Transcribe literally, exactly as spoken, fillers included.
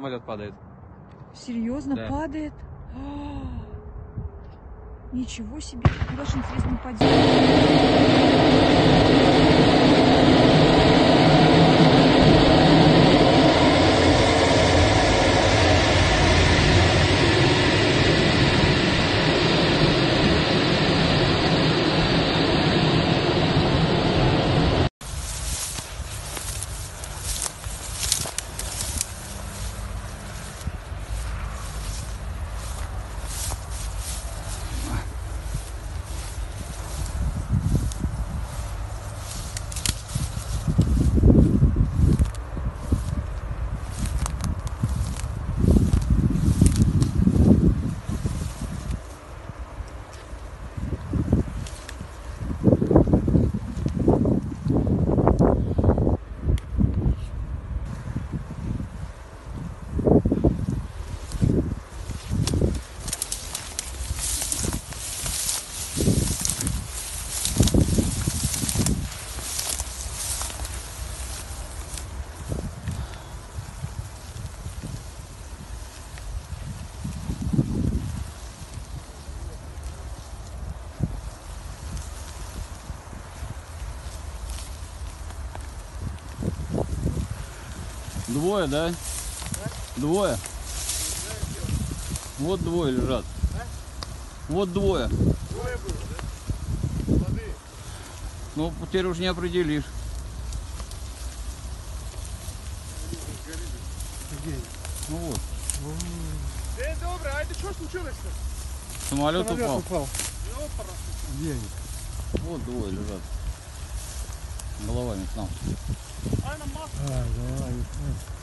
самолет падает. Серьезно, Да. падает? А-а-а. Ничего себе. Куда же, интересно, падение? Двое, да? Да? Двое. Вот двое лежат. Да? Вот двое. Двое было, да? Молодые. Ну, теперь уж не определишь. Ну вот. День добрый, а это что случилось-то? Самолет, Самолет упал. упал. Где они? Вот двое лежат. Головами к нам. А, головами.